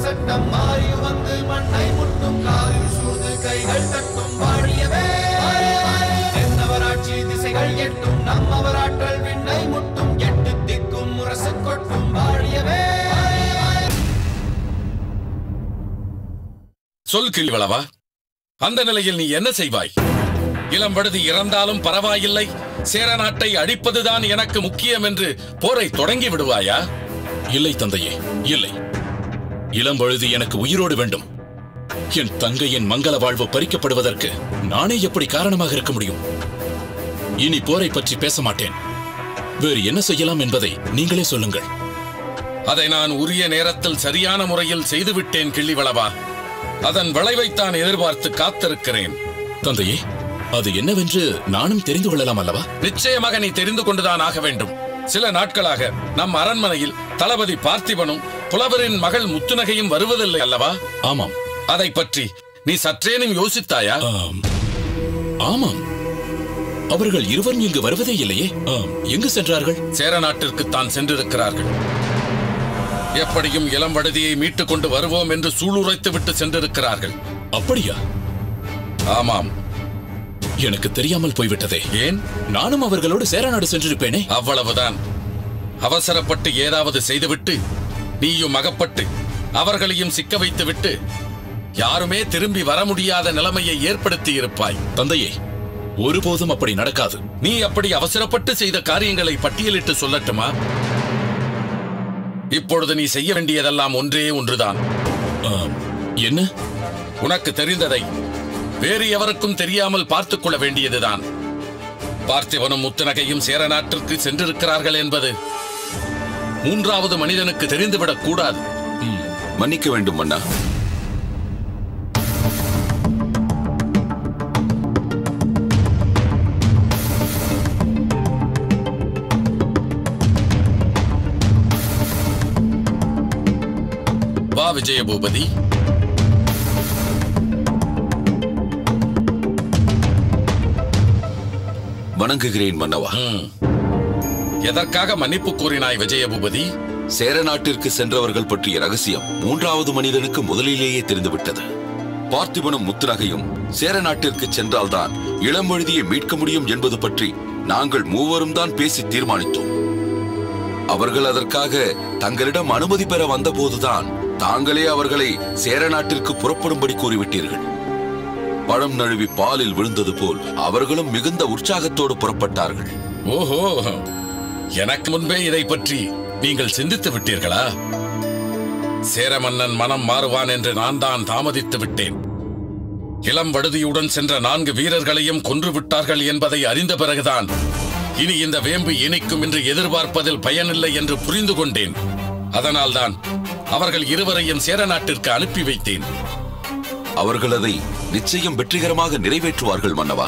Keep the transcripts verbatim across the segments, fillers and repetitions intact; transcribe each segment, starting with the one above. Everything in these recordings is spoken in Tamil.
சட்டம் மாறி வந்து மண்ணை முட்டும் காலில் சூழ்ந்து கைகள் தட்டும் வாழியவே தென்னவராட்சி திசைகள் எட்டும் நம்மவராற்றல் விண்ணை முட்டும் எட்டு திக்கும் முரசு கொட்டும் வாழியவே. சொல் கிள்ளிவளவா, அந்த நிலையில் நீ என்ன செய்வாய்? இளம்படுதி இறந்தாலும் பரவாயில்லை, சேர நாட்டை அழிப்பதுதான் எனக்கு முக்கியம் என்று போரை தொடங்கி விடுவாயா? இல்லை தந்தையே, இல்லை. இளம்பழுதி எனக்கு உயிரோடு வேண்டும். என் தங்கையின் மங்கள வாழ்வு பறிக்கப்படுவதற்கு நானே எப்படி காரணமாக இருக்க முடியும்? இனி போரை பற்றி பேச மாட்டேன். வேறு என்ன செய்யலாம் என்பதை நீங்களே சொல்லுங்கள். அதை நான் உரிய நேரத்தில் சரியான முறையில் செய்துவிட்டேன் கிள்ளிவளவா. அதன் விளைவைத்தான் எதிர்பார்த்து காத்திருக்கிறேன். தந்தையே, அது என்னவென்று நானும் தெரிந்து கொள்ளலாம் அல்லவா? நிச்சயமாக நீ தெரிந்து கொண்டுதான் ஆக வேண்டும். சில நாட்களாக நம் அரண்மனையில் தளபதி பார்த்திபனும் புலவரின் மகள் முத்துநகையும் வருவதில்லை அல்லவா? ஆமாம். அதை பற்றி நீ சற்றேனும் யோசித்தாயா? ஆமாம், அவர்கள் இருவரும் இங்கு வருவதே இல்லையே. எங்கு சென்றார்கள்? சேர நாட்டிற்குத்தான் சென்றிருக்கிறார்கள். எப்படியும் இளம்படுதியை மீட்டுக் கொண்டு வருவோம் என்று சூளுரைத்து விட்டு சென்றிருக்கிறார்கள். அப்படியா? ஆமாம். எனக்கு தெரியாமல் போய்விட்டதே. ஏன்? நானும் அவர்களோடு சேரநாடு சென்றிருப்பேனே. அவ்வளவுதான். அவசரப்பட்டு ஏதாவது செய்துவிட்டு நீயும் அகப்பட்டு அவர்களையும் சிக்க வைத்து விட்டு யாருமே திரும்பி வர முடியாத நிலைமையை ஏற்படுத்தி இருப்பாய். தந்தையே, ஒருபோதும் அப்படி நடக்காது. நீ அப்படி அவசரப்பட்டு செய்த காரியங்களை பட்டியலிட்டு சொல்லட்டுமா? இப்பொழுது நீ செய்ய வேண்டியதெல்லாம் ஒன்றே ஒன்றுதான். என்ன? உனக்கு தெரிந்ததை வேறு எவருக்கும் தெரியாமல் பார்த்துக் கொள்ள வேண்டியதுதான். பார்த்திபனும் முத்துநகையும் சேர நாட்டிற்கு சென்றிருக்கிறார்கள் என்பது மூன்றாவது மனிதனுக்கு தெரிந்துவிடக் கூடாது. மன்னிக்க வேண்டும் மன்னா. வா விஜயபூபதி. வணங்குகிறேன் மன்னவா. எதற்காக மன்னிப்பு கூறினாய் விஜயபூபதி? சேர நாட்டிற்கு சென்றவர்கள் பற்றிய ரகசியம் மூன்றாவது மனிதனுக்கு முதலிலேயே தெரிந்துவிட்டது. பார்த்திபனும் முத்துநகையும் சேர நாட்டிற்கு சென்றால்தான் இளம்பழுதியை மீட்க முடியும் என்பது பற்றி நாங்கள் மூவரும் தான் பேசி தீர்மானித்தோம். அவர்கள் அதற்காக தங்களிடம் அனுமதி பெற வந்தபோதுதான் தாங்களே அவர்களை சேர நாட்டிற்கு புறப்படும்படி கூறிவிட்டீர்கள். பழம் நழுவி பாலில் விழுந்தது போல் அவர்களும் மிகுந்த உற்சாகத்தோடு புறப்பட்டார்கள். ஓஹோ, எனக்கு முன்பே இதை பற்றி நீங்கள் சிந்தித்து விட்டீர்களா? சேர மன்னன் மனம் மாறுவான் என்று நான் தான் தாமதித்து விட்டேன். இளம்படுதியுடன் சென்ற நான்கு வீரர்களையும் கொன்று விட்டார்கள் என்பதை அறிந்த பிறகுதான் இனி இந்த வேம்பு இனிக்கும் என்று எதிர்பார்ப்பதில் பயனில்லை என்று புரிந்து கொண்டேன். அதனால்தான் அவர்கள் இருவரையும் சேர நாட்டிற்கு அனுப்பி வைத்தேன். அவர்கள் அதை நிச்சயம் வெற்றிகரமாக நிறைவேற்றுவார்கள் மன்னவா.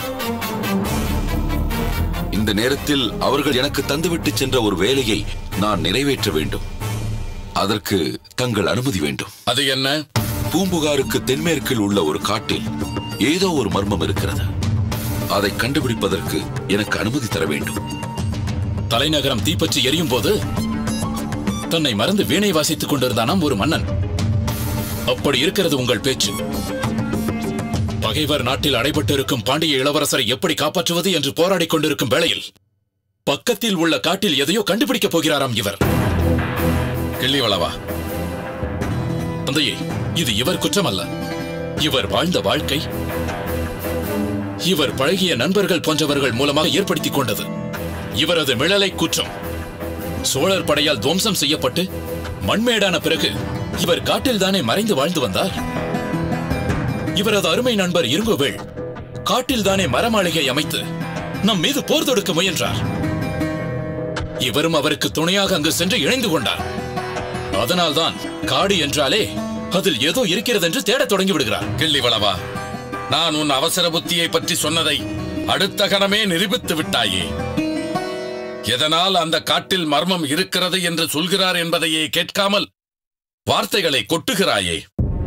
இந்த நேரத்தில் அவர்கள் எனக்கு தந்துவிட்டு சென்ற ஒரு வேலையை நான் நிறைவேற்ற வேண்டும். அதற்கு தங்கள் அனுமதி வேண்டும். அது என்ன? பூம்புகாருக்கு தென்மேற்கில் உள்ள ஒரு காட்டில் ஏதோ ஒரு மர்மம் இருக்கிறது. அதை கண்டுபிடிப்பதற்கு எனக்கு அனுமதி தர வேண்டும். தலைநகரம் தீப்பற்றி எரியும் போது தன்னை மறந்து வீணை வாசித்துக் கொண்டிருந்தானாம் ஒரு மன்னன். அப்படி இருக்கிறது உங்கள் பேச்சு. பகைவர் நாட்டில் அடைபட்டு இருக்கும் பாண்டிய இளவரசரை எப்படி காப்பாற்றுவது என்று போராடிக் கொண்டிருக்கும் வேளையில் பக்கத்தில் உள்ள காட்டில் எதையோ கண்டுபிடிக்கப் போகிறாராம் இவர். கிள்ளிவளவா, தந்தையே, இது இவர் குற்றம் அல்ல. இவர் வாழ்ந்த வாழ்க்கை, இவர் பழகிய நண்பர்கள் போன்றவர்கள் மூலமாக ஏற்படுத்திக் கொண்டது. இவரது மிளலை குற்றம். சோழர் படையால் துவம்சம் செய்யப்பட்டு மண்மேடான பிறகு இவர் காட்டில் தானே மறைந்து வாழ்ந்து வந்தார். இவரது அருமை நண்பர் இருங்கோவேள் காட்டில் தானே மரமாளிகை அமைத்து நம் மீது போர் தொடுக்க முயன்றார். இவரும் அவருக்கு துணையாக அங்கு சென்று இணைந்து கொண்டார். அதனால்தான் காடு என்றாலே அதில் ஏதோ இருக்கிறது என்று தேடத் தொடங்கி விடுகிறார். கிள்ளிவளவா, நான் உன் அவசர புத்தியை பற்றி சொன்னதை அடுத்த கணமே நிரூபித்து விட்டாயே. எதனால் அந்த காட்டில் மர்மம் இருக்கிறது என்று சொல்கிறார் என்பதையே கேட்காமல் வார்த்தைகளை கொட்டுகிறாயே.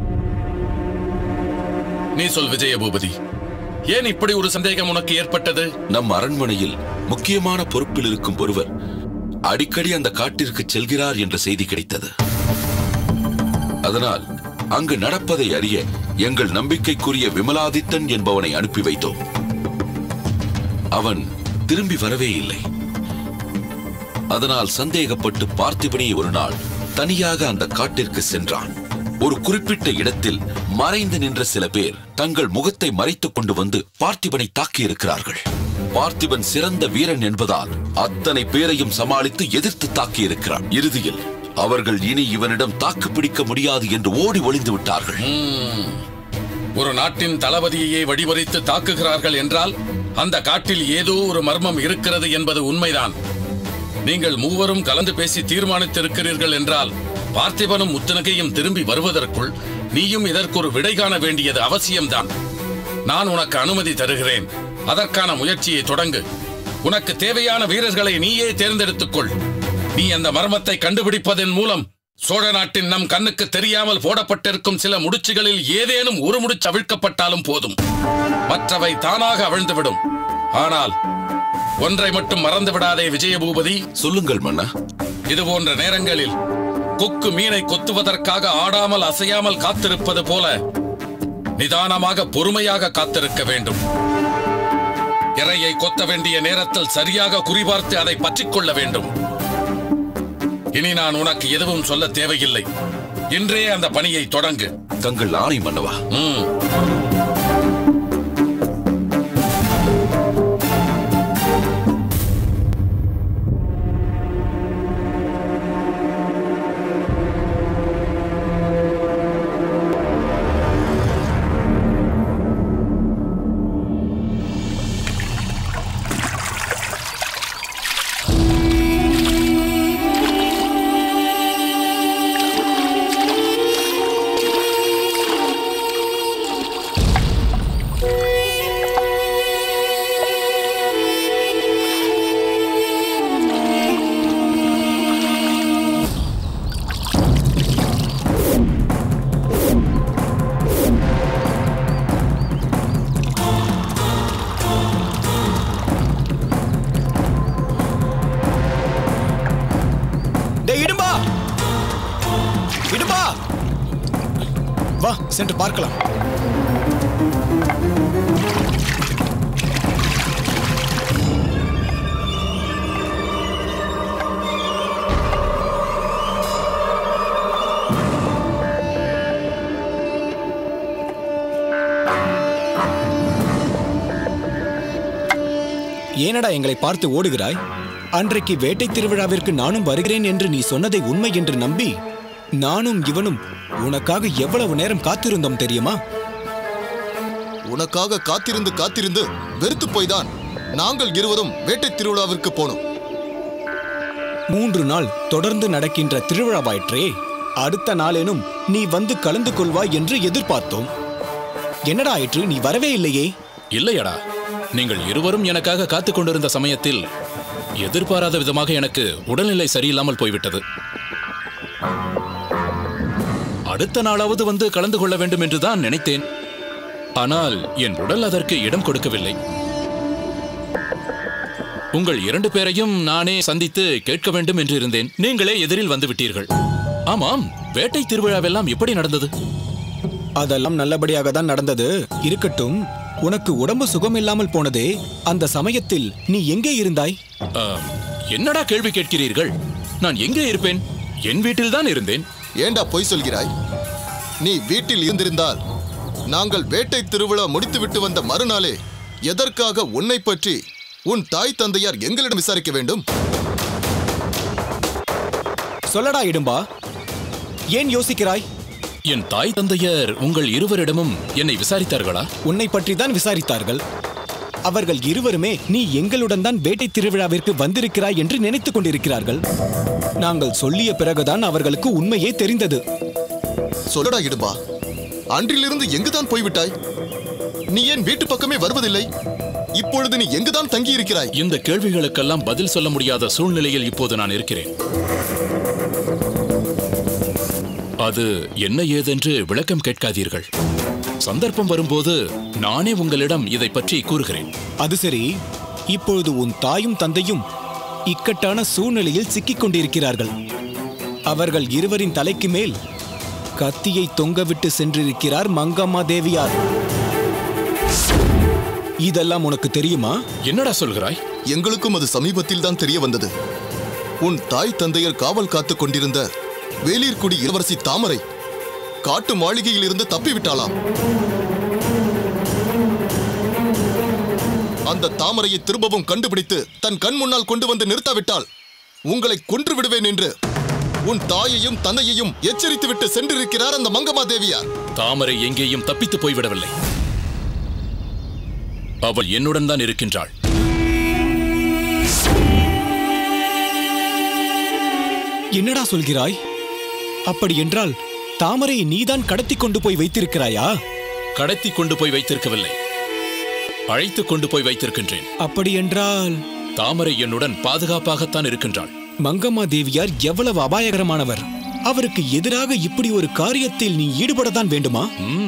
நீ சொல் விஜயபூபதி, ஏன் இப்படி ஒரு சந்தேகம் உனக்கு ஏற்பட்டது? நம் அரண்மனையில் முக்கியமான பொறுப்பில் இருக்கும் ஒருவர் அடிக்கடி அந்த காட்டிற்கு செல்கிறார் என்ற செய்தி கிடைத்தது. அதனால் அங்கு நடப்பதை அறிய எங்கள் நம்பிக்கைக்குரிய விமலாதித்தன் என்பவனை அனுப்பி வைத்தோம். அவன் திரும்பி வரவே இல்லை. அதனால் சந்தேகப்பட்டு பார்த்திபனை ஒரு நாள் தனியாக அந்த காட்டிற்கு சென்றான். ஒரு குறிப்பிட்ட இடத்தில் மறைந்து நின்ற சில பேர் தங்கள் முகத்தை மறைத்துக் கொண்டு வந்து பார்த்திபனை தாக்கியிருக்கிறார்கள். பார்த்திபன் சிறந்த வீரன் என்பதால் அத்தனை பேரையும் சமாளித்து எதிர்த்து தாக்கியிருக்கிறான். இறுதியில் அவர்கள் இனி இவனிடம் தாக்கு பிடிக்க முடியாது என்று ஓடி ஒளிந்து விட்டார்கள். ஒரு நாட்டின் தளபதியையே வடிவறித்து தாக்குகிறார்கள் என்றால் அந்த காட்டில் ஏதோ ஒரு மர்மம் இருக்கிறது என்பது உண்மைதான். நீங்கள் மூவரும் கலந்து பேசி தீர்மானித்திருக்கிறீர்கள் என்றால் பார்த்திபனும் முத்துநகையும் திரும்பி வருவதற்குள் நீயும் இதற்கு ஒரு விடை காண வேண்டியது அவசியம்தான். நான் உனக்கு அனுமதி தருகிறேன். அதற்கான முயற்சியை தொடங்கு. உனக்கு தேவையான வீரர்களை நீயே தேர்ந்தெடுத்துக்கொள். நீ அந்த மர்மத்தை கண்டுபிடிப்பதன் மூலம் சோழ நாட்டின் நம் கண்ணுக்கு தெரியாமல் போடப்பட்டிருக்கும் சில முடிச்சுகளில் ஏதேனும் ஒரு முடிச்சு அவிழ்க்கப்பட்டாலும் போதும். மற்றவை தானாக அவிழ்ந்துவிடும். ஆனால் ஒன்றை மட்டும் மறந்து விடாதே விஜயபூபதி. சொல்லுங்கள் மன்னா. இது போன்ற நேரங்களில் கொக்கு மீனை கொத்துவதற்காக ஆடாமல் அசையாமல் காத்திருப்பது போல நிதானமாக பொறுமையாக காத்திருக்க வேண்டும். இரையை கொத்த வேண்டிய நேரத்தில் சரியாக குறிபார்த்து அதை பற்றிக் கொள்ள வேண்டும். இனி நான் உனக்கு எதுவும் சொல்ல தேவையில்லை. இன்றே அந்த பணியை தொடங்கு. தங்கள் ஆணை மன்னவா. ம் வா சென்று பார்க்கலாம். ஏனடா எங்களை பார்த்து ஓடுகிறாய்? அன்றைக்கு வேட்டை திருவிழாவிற்கு நானும் வருகிறேன் என்று நீ சொன்னதை உண்மை என்று நம்பி நானும் இவனும் உனக்காக எவ்வளவு நேரம் காத்திருந்தோம் தெரியுமா? உனக்காக காத்திருந்து காத்திருந்து வெறுத்து போய்தான் நாங்கள் இருவரும் வேட்டை திருவிழாவிற்கு போனோம். மூன்று நாள் தொடர்ந்து நடக்கின்ற திருவிழாவாயிற்றே. அடுத்த நாளேனும் நீ வந்து கலந்து கொள்வாய் என்று எதிர்பார்த்தோம். என்னடா ஆயிற்று? நீ வரவே இல்லையே. இல்லையடா, நீங்கள் இருவரும் எனக்காக காத்துக் கொண்டிருந்த சமயத்தில் எதிர்பாராத விதமாக எனக்கு உடல்நிலை சரியில்லாமல் போய்விட்டது. அடுத்த நாளாவது வந்து கலந்து கொள்ள வேண்டும் என்றுதான் நினைத்தேன். ஆனால் என் உடல் அதற்கு இடம் கொடுக்கவில்லை. உங்கள் இரண்டு பேரையும் நானே சந்தித்து கேட்க வேண்டும் என்று இருந்தேன். நீங்களே எதிரில் வந்து விட்டீர்கள். ஆமாம், வேட்டை திருவிழாவெல்லாம் எப்படி நடந்தது? அதெல்லாம் நல்லபடியாக தான் நடந்தது. இருக்கட்டும், உனக்கு உடம்பு சுகம் இல்லாமல் போனதே, அந்த சமயத்தில் நீ எங்கே இருந்தாய்? என்னடா கேள்வி கேட்கிறீர்கள்? நான் எங்கே இருப்பேன்? என் வீட்டில் தான் இருந்தேன். ஏண்டா பொய் சொல்கிறாய்? நீ வீட்டில் இருந்திருந்தால் நாங்கள் வேட்டை திருவிழா முடித்துவிட்டு வந்த மறுநாளே எதற்காக உன்னை பற்றி உன் தாய் தந்தையார் எங்களிடம் விசாரிக்க வேண்டும்? சொல்லடா இடும்பா, ஏன் யோசிக்கிறாய்? என் தாய் தந்தையர் உங்கள் இருவரிடமும் என்னை விசாரித்தார்களா? உன்னை பற்றி தான் விசாரித்தார்கள். அவர்கள் இருவருமே நீ எங்களுடன் தான் வேட்டை திருவிழாவிற்கு வந்திருக்கிறாய் என்று நினைத்துக் கொண்டிருக்கிறார்கள். நாங்கள் சொல்லிய பிறகுதான் அவர்களுக்கு உண்மையே தெரிந்தது. சொல்லடா இடும்பா, அன்றிலிருந்து எங்குதான் போய்விட்டாய்? நீ ஏன் வீட்டு பக்கமே வருவதில்லை? இப்பொழுது நீ எங்குதான் தங்கி இருக்கிறாய்? இந்த கேள்விகளுக்கெல்லாம் பதில் சொல்ல முடியாத சூழ்நிலையில் இப்போது நான் இருக்கிறேன். அது என்ன ஏதென்று விளக்கம் கேட்காதீர்கள். சந்தர்ப்பம் வரும்போது நானே உங்களிடம் இதை பற்றி கூறுகிறேன். அது சரி, இப்பொழுது உன் தாயும் தந்தையும் இக்கட்டான சூழ்நிலையில் சிக்கிக் கொண்டிருக்கிறார்கள். அவர்கள் இருவரின் தலைக்கு மேல் கத்தியை தொங்கவிட்டு சென்றிருக்கிறார் மங்கம்மா தேவியார். இதெல்லாம் உனக்கு தெரியுமா? என்னடா சொல்கிறாய்? எங்களுக்கும் அது சமீபத்தில் தான் தெரிய வந்தது. உன் தாய் தந்தையர் காவல் காத்துக் கொண்டிருந்த வேளிர்குடி இளவரசி தாமரை காட்டு மாளிகையில் இருந்து தப்பிவிட்டாளாம். அந்த தாமரையை திரும்பவும் கண்டுபிடித்து தன் கண் முன்னால் கொண்டு வந்து நிறுத்தாவிட்டால் உங்களை கொன்று விடுவேன் என்று உன் தாயையும் தன்னையையும் எச்சரித்துவிட்டு சென்றிருக்கிறார் அந்த மங்கம்மா தேவியார். தாமரை எங்கேயும் தப்பித்து போய்விடவில்லை. அவள் என்னுடன் தான் இருக்கின்றாள். என்னடா சொல்கிறாய்? அப்படி என்றால் தாமரையை நீதான் கடத்தி கொண்டு போய் வைத்திருக்கிறாயா? கடத்தி கொண்டு போய் வைத்திருக்கவில்லை, அழைத்து கொண்டு போய் வைத்திருக்கின்றேன். அப்படி என்றால் தாமரை என்னுடன் பாதுகாப்பாகத்தான் இருக்கின்றாள். மங்கம்மா தேவியார் எவ்வளவு அபாயகரமானவர்! அவருக்கு எதிராக இப்படி ஒரு காரியத்தில் நீ ஈடுபடத்தான் வேண்டுமா?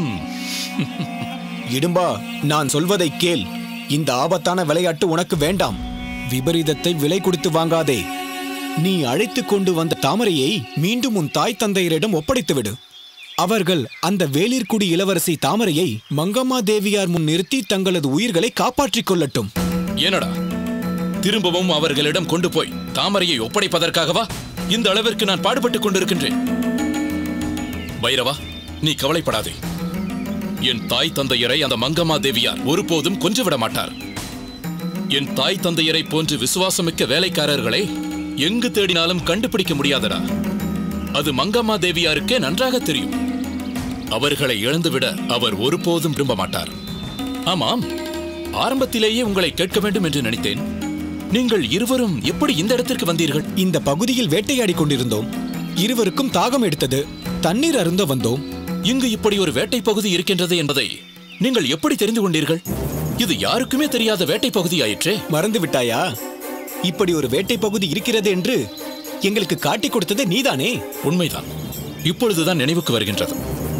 இடும்பா, நான் சொல்வதை கேள். இந்த ஆபத்தான விளையாட்டு உனக்கு வேண்டாம். விபரீதத்தை விலை கொடுத்து வாங்காதே. நீ அழைத்து கொண்டு வந்த தாமரையை மீண்டும் உன் தாய் தந்தையரிடம் ஒப்படைத்துவிடு. அவர்கள் அந்த வேளிர்குடி இளவரசி தாமரையை மங்கம்மா தேவியார் முன் நிறுத்தி தங்களது உயிர்களை காப்பாற்றிக் கொள்ளட்டும். ஏனடா திரும்பவும் அவர்களிடம் கொண்டு போய் தாமரையை ஒப்படைப்பதற்காகவா இந்த அளவிற்கு நான் பாடுபட்டுக் கொண்டிருக்கின்றேன்? பைரவா, நீ கவலைப்படாதே. என் தாய் தந்தையரை அந்த மங்கம்மா தேவியார் ஒருபோதும் கொன்று விட மாட்டார். என் தாய் தந்தையரை போன்று விசுவாசமிக்க வேலைக்காரர்களை எங்கு தேடினாலும் கண்டுபிடிக்க முடியாதடா. அது மங்கம்மா தேவியாருக்கே நன்றாக தெரியும். அவர்களை இழந்துவிட அவர் ஒருபோதும் விரும்ப மாட்டார். ஆமாம், ஆரம்பத்திலேயே உங்களை கேட்க வேண்டும் என்று நினைத்தேன். நீங்கள் இருவரும் எப்படி இந்த இடத்திற்கு வந்தீர்கள்? இந்த பகுதியில் வேட்டையாடி கொண்டிருந்தோம். இருவருக்கும் தாகம் எடுத்தது. தண்ணீர் அருந்த வந்தோம். இங்கு இப்படி ஒரு வேட்டை பகுதி இருக்கின்றது என்பதை நீங்கள் எப்படி தெரிந்து கொண்டீர்கள்? இது யாருக்குமே தெரியாத வேட்டை பகுதி ஆயிற்றே. மறந்து விட்டாயா? இப்படி ஒரு வேட்டை பகுதி இருக்கிறது என்று எங்களுக்கு காட்டிக் கொடுத்தது நீதானே? உண்மைதான். இப்பொழுதுதான் நினைவுக்கு வருகின்றது.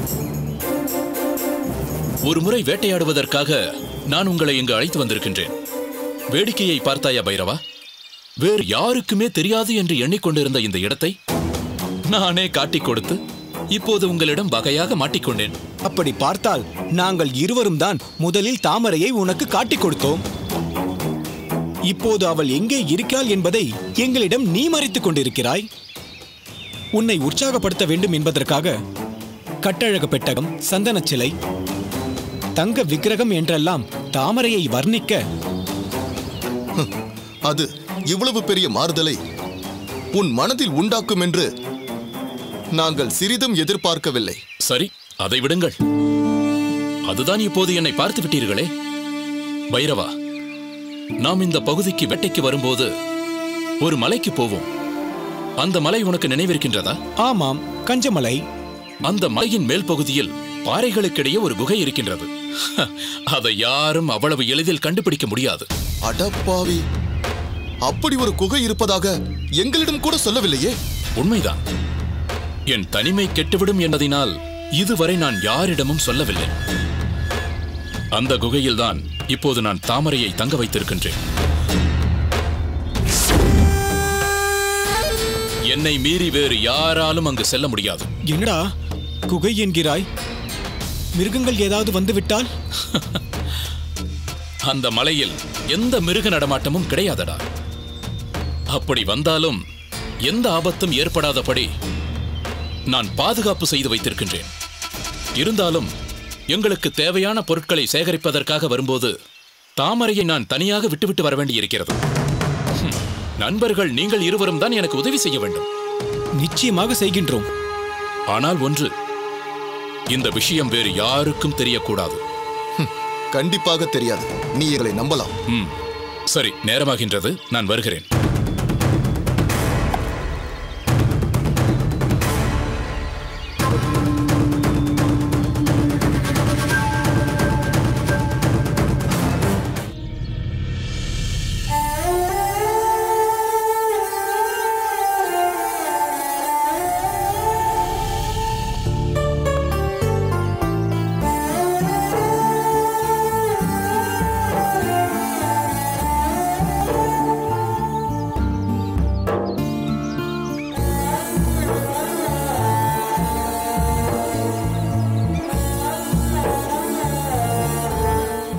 ஒரு முறை வேட்டையாடுவதற்காக நான் உங்களை இங்கு அழைத்து வந்திருக்கின்றேன். வேடிக்கையை பார்த்தாயா பைரவா? வேறு யாருக்குமே தெரியாது என்று எண்ணிக்கொண்டிருந்த இந்த இடத்தை நானே காட்டிக் கொடுத்து இப்போது உங்களிடம் வகையாக மாட்டிக்கொண்டேன். அப்படி பார்த்தால் நாங்கள் இருவரும் தான் முதலில் தாமரையை உனக்கு காட்டிக் கொடுத்தோம். இப்போது அவள் எங்கே இருக்கிறாள் என்பதை எங்களிடம் நீ மறைத்துக் கொண்டிருக்கிறாய். உன்னை உற்சாகப்படுத்த வேண்டும் என்பதற்காக கட்டழக பெட்டகம், சந்தன சிலை, தங்க விக்கிரகம் என்றெல்லாம் தாமரையை வர்ணிக்க, அது இவ்வளவு பெரிய மாறுதலை உன் மனதில் உண்டாக்கும் என்று நாங்கள் சிறிதும் எதிர்பார்க்கவில்லை. சரி, அதை விடுங்கள். அதுதான் இப்போது என்னை பார்த்து விட்டீர்களே. பைரவா, நாம் இந்த பகுதிக்கு வேட்டைக்கு வரும்போது ஒரு மலைக்கு போவோம். அந்த மலை உனக்கு நினைவிருக்கின்றதா? ஆமாம், கஞ்சமலை. அந்த மலையின் மேல் பகுதியில் பாறைகளுக்கிடையே ஒரு குகை இருக்கின்றது. அதை யாரும் அவ்வளவு எளிதில் கண்டுபிடிக்க முடியாது. அடப்பாவி, அப்படி ஒரு குகை இருப்பதாக எங்களிடம் கூட சொல்லவில்லையே. உண்மைதான். என் தனிமை கெட்டுவிடும் என்பதினால் இதுவரை நான் யாரிடமும் சொல்லவில்லை. அந்த குகையில்தான் இப்போது நான் தாமரையை தங்க வைத்திருக்கின்றேன். என்னை மீறி வேறு யாராலும் அங்கு செல்ல முடியாது. என்னடா குகை என்கிறாய்? மிருகங்கள் ஏதாவது வந்துவிட்டால்? அந்த மலையில் எந்த மிருக நடமாட்டமும் கிடையாதடா. அப்படி வந்தாலும் எந்த ஆபத்தும் ஏற்படாதபடி நான் பாதுகாப்பு செய்து வைத்திருக்கின்றேன். இருந்தாலும் எங்களுக்கு தேவையான பொருட்களை சேகரிப்பதற்காக வரும்போது தாமரையை நான் தனியாக விட்டுவிட்டு வர வேண்டியிருக்கிறது. நண்பர்கள் நீங்கள் இருவரும் தான் எனக்கு உதவி செய்ய வேண்டும். நிச்சயமாக செய்கின்றோம். ஆனால் ஒன்று, இந்த விஷயம் வேறு யாருக்கும் தெரியக்கூடாது. கண்டிப்பாக தெரியாது. நீ எங்களை நம்பலாம். ம், சரி, நேரமாகின்றது. நான் வருகிறேன்.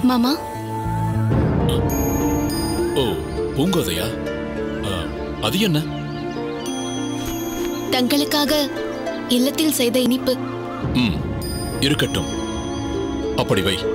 மாமா. ஓ, பூங்கோதையா? ஆ, அது என்ன? தங்களுக்காக இல்லத்தில் செய்த இனிப்பு. ம், இருக்கட்டும். அப்படி வை.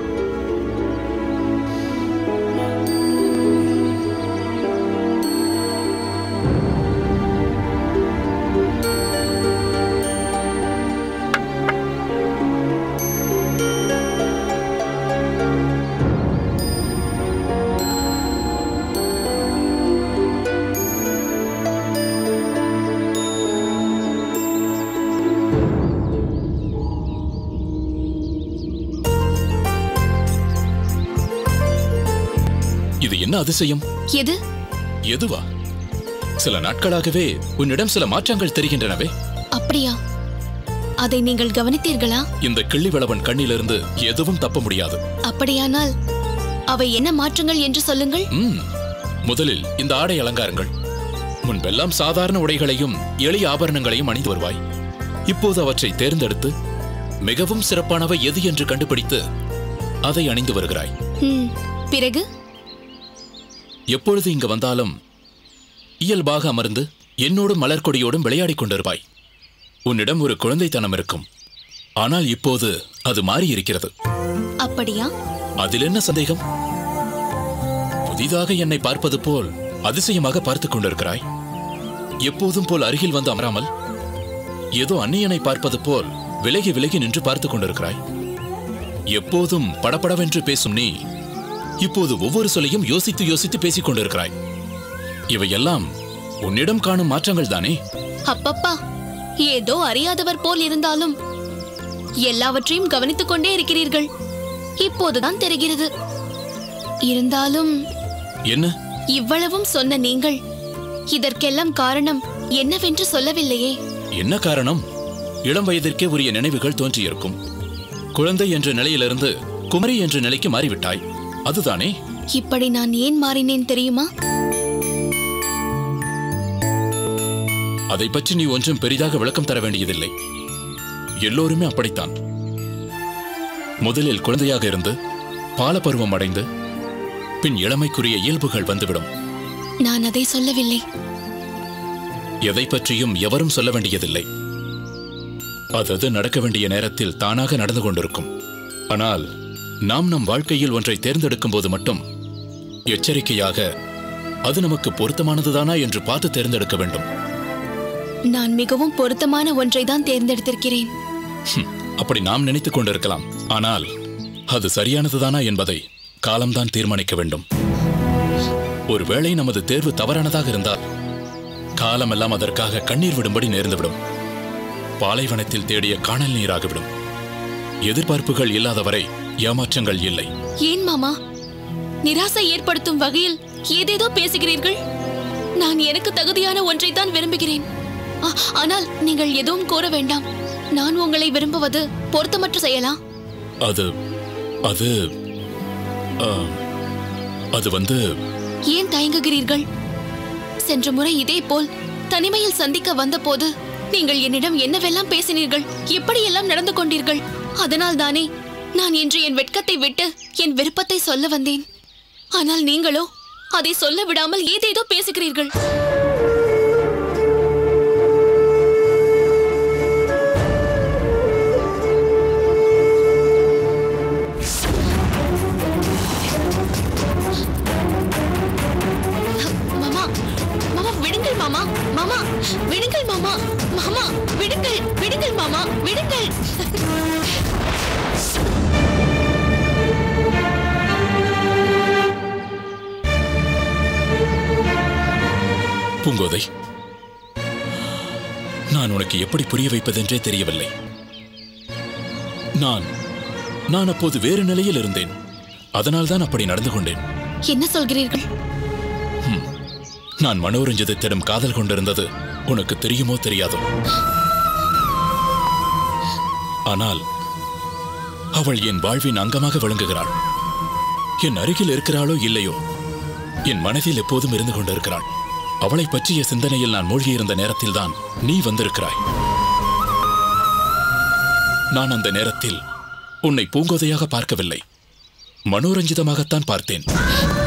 இது என்ன அதிசயம்? எது? எதுவா? சில நாட்களாகவே உன்னிடம் சில மாற்றங்கள் தெரிகின்றனவே. அப்படியா? அதை நீங்கள் கவனித்தீர்களா? இந்த கிள்ளிவளவன் கண்ணிலிருந்து எதுவும் தப்ப முடியாது. அப்படியானால் அவை என்ன மாற்றங்கள் என்று சொல்லுங்கள். ம், முதலில் இந்த ஆடை அலங்காரங்கள். முன்பெல்லாம் சாதாரண உடைகளையும் எளிய ஆபரணங்களையும் அணிந்து வருவாய். இப்போது அவற்றை தேர்ந்தெடுத்து மிகவும் சிறப்பானவை எது என்று கண்டுபிடித்து அதை அணிந்து வருகிறாய். ம், பிறகு? எப்பொழுது இங்கு வந்தாலும் இயல்பாக அமர்ந்து என்னோடும் மலர்கொடியோடும் விளையாடிக் கொண்டிருப்பாய். உன்னிடம் ஒரு குழந்தைத்தனம் இருக்கும். ஆனால் இப்போது அது மாறி இருக்கிறது. அப்படியா? அதில் என்ன சந்தேகம்? புதிதாக என்னை பார்ப்பது போல் அதிசயமாக பார்த்துக் கொண்டிருக்கிறாய். எப்போதும் போல் அருகில் வந்து அமராமல் ஏதோ அந்நியனை பார்ப்பது போல் விலகி விலகி நின்று பார்த்துக் கொண்டிருக்கிறாய். எப்போதும் படபடவென்று பேசும் நீ இப்போது ஒவ்வொரு சொல்லையும் யோசித்து யோசித்து பேசிக் கொண்டிருக்கிறாய். இவையெல்லாம் உன்னிடம் காணும் மாற்றங்கள் தானே? அப்பப்பா, ஏதோ அறியாதவர் போல் இருந்தாலும் எல்லாவற்றையும் கவனித்துக் கொண்டே இருக்கிறீர்கள். இப்போதுதான் தெரிகிறது. இருந்தாலும் என்ன? இவ்வளவும் சொன்ன நீங்கள் இதற்கெல்லாம் காரணம் என்னவென்று சொல்லவில்லையே. என்ன காரணம்? இளம் வயதிற்கே உரிய நினைவுகள் தோன்றியிருக்கும். குழந்தை என்ற நிலையிலிருந்து குமரி என்ற நிலைக்கு மாறிவிட்டாய். அதுதானே? இப்படி நான் ஏன் மாறினேன் தெரியுமா? அதை பற்றி நீ ஒன்றும் பெரிதாக விளக்கம் தர வேண்டியதில்லை. எல்லோருமே அப்படித்தான். முதலில் குழந்தையாக இருந்து பாலப்பருவம் அடைந்து பின் இளமைக்குரிய இயல்புகள் வந்துவிடும். நான் அதை சொல்லவில்லை. எதை பற்றியும் எவரும் சொல்ல வேண்டியதில்லை. அதது நடக்க வேண்டிய நேரத்தில் தானாக நடந்து கொண்டிருக்கும். ஆனால் நாம் நம் வாழ்க்கையில் ஒன்றை தேர்ந்தெடுக்கும் போது மட்டும் எச்சரிக்கையாக அது நமக்கு பொருத்தமானதுதானா என்று பார்த்து தேர்ந்தெடுக்க வேண்டும். நான் மிகவும் பொருத்தமான ஒன்றை தான் தேர்ந்தெடுத்திருக்கிறேன். அப்படி நாம் நினைத்துக் கொண்டிருக்கலாம். ஆனால் அது சரியானதுதானா என்பதை காலம்தான் தீர்மானிக்க வேண்டும். ஒருவேளை நமது தேர்வு தவறானதாக இருந்தால் காலமெல்லாம் அதற்காக கண்ணீர் விடும்படி நேர்ந்துவிடும். பாலைவனத்தில் தேடிய காணல் நீராகிவிடும். எதிர்பார்ப்புகள் இல்லாதவரை ஏமாற்றங்கள் இல்லை. ஏன் மாமா, நிராசை ஏற்படுத்தும் வகையில் ஏதேதோ பேசுகிறீர்கள்? நான் எனக்கு தகுதியான ஒன்றை தான் விரும்புகிறேன். ஆனால் நீங்கள் எதுவும் கோர வேண்டாம். நான் உங்களை விரும்புவது பொருத்தமற்ற செயலா? அது அது அது வந்து ஏன் தயங்குகிறீர்கள்? சென்ற முறை இதே போல் தனிமையில் சந்திக்க வந்த போது நீங்கள் என்னிடம் என்னவெல்லாம் பேசினீர்கள், எப்படியெல்லாம் நடந்து கொண்டீர்கள். அதனால் தானே நான் இன்று என் வெட்கத்தை விட்டு என் விருப்பத்தை சொல்ல வந்தேன். ஆனால் நீங்களோ அதை சொல்ல விடாமல் ஏதேதோ பேசுகிறீர்கள். மாமா, மாமா விடுங்கள் மாமா, மாமா விடுங்கள் மாமா, மாமா விடுங்கள், விடுங்கள் மாமா, விடுங்கள். பூங்கோதை, நான் உனக்கு எப்படி புரிய வைப்பதென்றே தெரியவில்லை. நான் நான் அப்போது வேறு நிலையில் இருந்தேன். அதனால்தான் அப்படி நடந்து கொண்டேன். என்ன சொல்கிறீர்கள்? நான் மனோரஞ்சிதத்திடம் காதல் கொண்டிருந்தது உனக்கு தெரியுமோ தெரியாதோ? ஆனால் அவள் என் வாழ்வின் அங்கமாக விளங்குகிறாள். என் அருகில் இருக்கிறாளோ இல்லையோ, என் மனதில் எப்போதும் இருந்து கொண்டிருக்கிறாள். அவளை பற்றிய சிந்தனையில் நான் மூழ்கியிருந்த நேரத்தில்தான் நீ வந்திருக்கிறாய். நான் அந்த நேரத்தில் உன்னை பூங்கோதையாக பார்க்கவில்லை. மனோரஞ்சிதமாகத்தான் பார்த்தேன்.